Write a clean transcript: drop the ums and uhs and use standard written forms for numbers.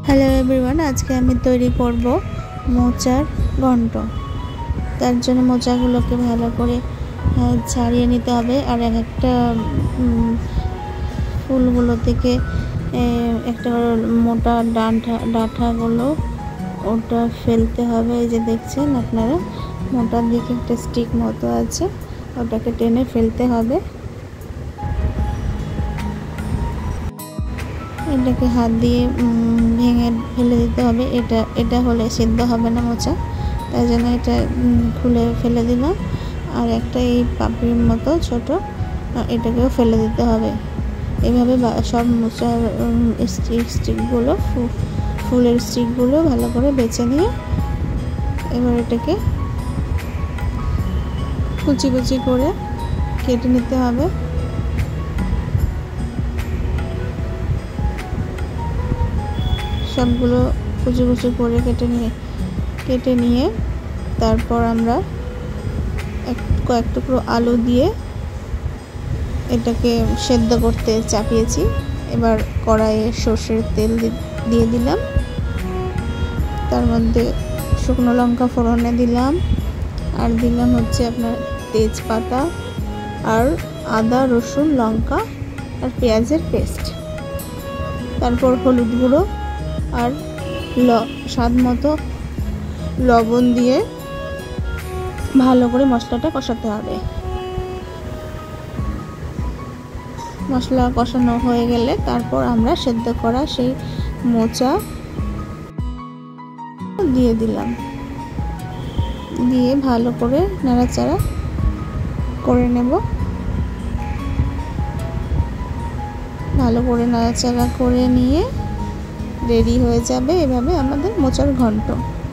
Hello everyone, আজকে আমি তৈরি করব মোচার ঘন্ট। তার জন্য মোচাগুলোকে ভালো করে ছাড়িয়ে নিতে হবে, আর একটা ফুলগুলো থেকে একটা মোটা ডাঁটাগুলো ওটা ফেলতে হবে। এই যে দেখছেন আপনারা, মোটার দিকে একটা স্টিক মতো আছে, ওটাকে টেনে ফেলতে হবে। এটাকে হাত দিয়ে ভেঙে ফেলে দিতে হবে। এটা হলে সিদ্ধ হবে না মোচা, তাই জন্য এটা খুলে ফেলে দিলাম। আর একটা এই পাপড়ির মতো ছোট, এটাকেও ফেলে দিতে হবে। এভাবে সব মোচার স্টিকগুলো, ফুলের স্টিকগুলো ভালো করে বেছে নিয়ে এবার এটাকে কুচি কুচি করে কেটে নিতে হবে। সবগুলো কুচি কুচি করে কেটে নিয়ে তারপর আমরা কয়েক টুকরো আলু দিয়ে এটাকে সেদ্ধ করতে চাপিয়েছি। এবার কড়াইয়ে সর্ষের তেল দিয়ে দিলাম, তার মধ্যে শুকনো লঙ্কা ফোড়নে দিলাম, আর দিলাম হচ্ছে আপনার তেজপাতা আর আদা রসুন লঙ্কা আর পেঁয়াজের পেস্ট। তারপর হলুদ গুঁড়ো আর স্বাদ মতো লবণ দিয়ে ভালো করে মশলাটা কষাতে হবে। মশলা কষানো হয়ে গেলে তারপর আমরা সেদ্ধ করা সেই মোচা দিয়ে দিলাম, দিয়ে ভালো করে নাড়াচাড়া করে নেব। ভালো করে নাড়াচাড়া করে নিয়ে রেডি হয়ে যাবে এভাবে আমাদের মোচার ঘন্ট।